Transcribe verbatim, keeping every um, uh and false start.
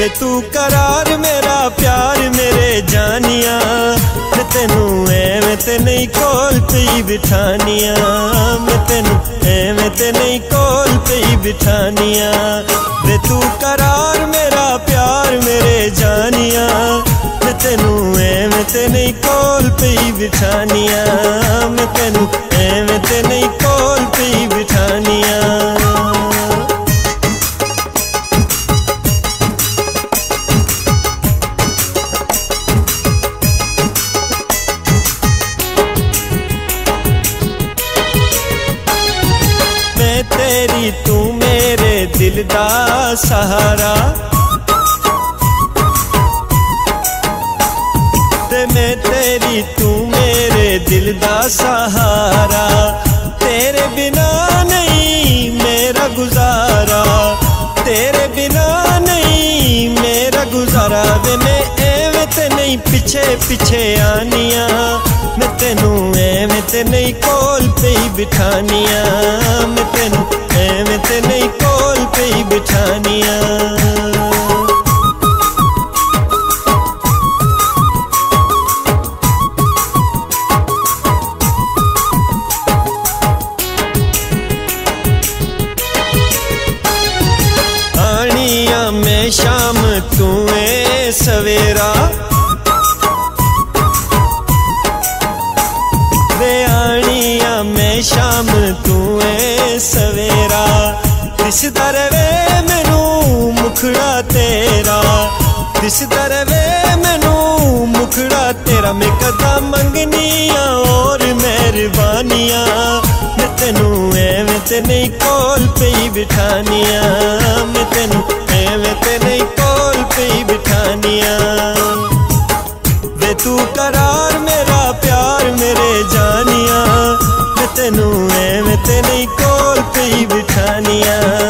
वे तू करार मेरा प्यार मेरे जानिया, मैं तेनू एवें ते नहीं कोल पई बिठानिया, मैं तेनू एवें ते नहीं कोल पई बिठानिया। वे तू करार मेरा प्यार मेरे जानिया, मैं तेनू एवें ते नहीं कोल पई बिठानिया, मैं तेनू एवें ते नहीं कोल पई बिठानिया। तेरी तू मेरे दिल दा सहारा, ते मैं तेरी तू मेरे दिल दा सहारा, तेरे बिना नहीं मेरा गुजारा, तेरे बिना नहीं मेरा गुजारा। वे मैं एवें ते नहीं पीछे पीछे आनिया, मैं तेनू एवें ते नहीं कोल पई बिठानिया, मैं तेनू एवें ते नहीं कोल पई बिठानिया। आनिया मैं शाम तू ए सवेरा, वे आनिया मैं शाम तू ए सवेरा, दिसदा रवे मैनू मुखड़ा तेरा, दिसदा रवे मैनू मुखड़ा तेरा। मैं कदा मंगनिया और मेहरबानिया, मैं तेनू एवें ते नहीं कोल पई बिठानिया, मैं तेनू एवें ते नहीं कोल पई बिठानिया। वे तू करार मेरा प्यार मेरे जानिया, मैं तेनू एवें ते नहीं कोल पई बिठानिया।